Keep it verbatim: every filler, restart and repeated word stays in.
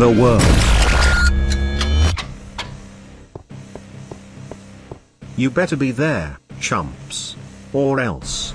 the world. You better be there, chumps. Or else.